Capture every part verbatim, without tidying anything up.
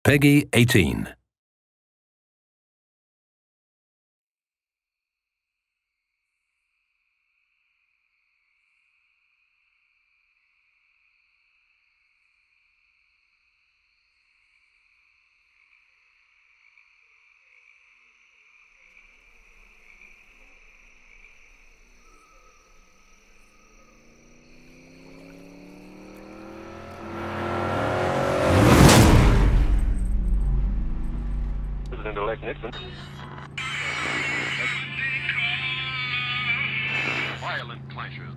Peggy eighteen. President-elect Nixon. Violent clashes.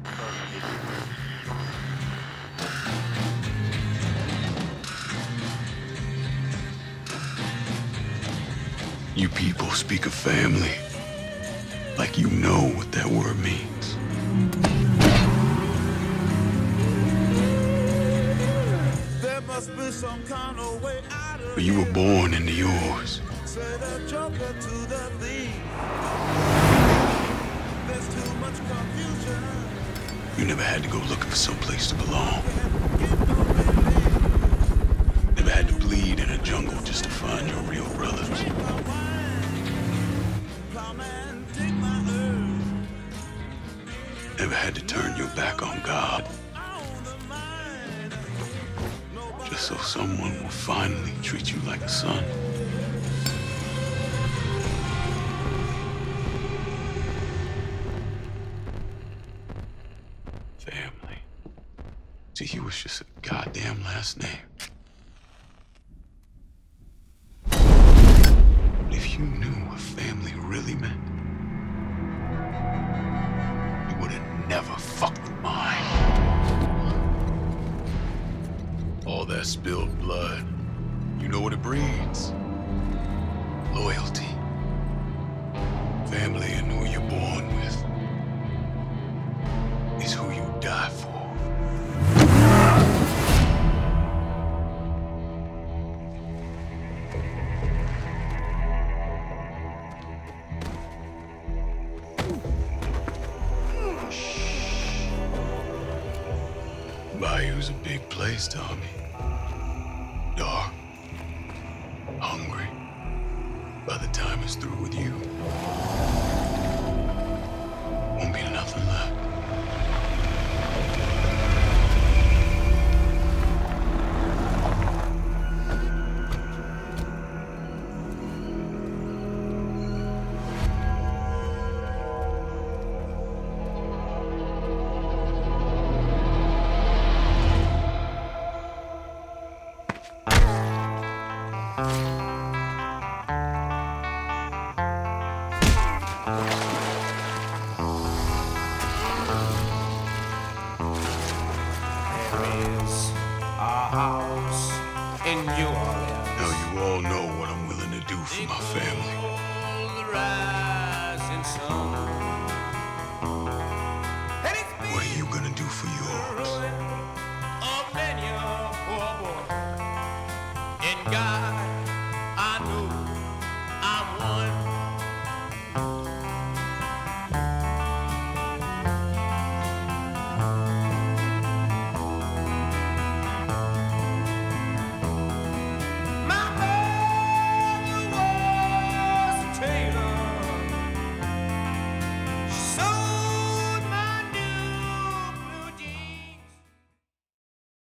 You people speak of family like you know what that word means. There must be some kind of way out of But you were born into yours. Say the joker to the thief. There's too much confusion. You never had to go looking for some place to belong. Never had to bleed in a jungle just to find your real brothers. Never had to turn your back on God just so someone will finally treat you like a son. Family. To you, it's just a goddamn last name. But if you knew what family really meant, you would have never fucked with mine. All that spilled blood, you know what it breeds? Loyalty. Family and who you're born with is who you die for. Bayou's a big place, Tommy. Dark. Hungry. By the time it's through with you, won't be nothing left. House in New Orleans. Now you all know what I'm willing to do for my family. What are you gonna do for yours? In God.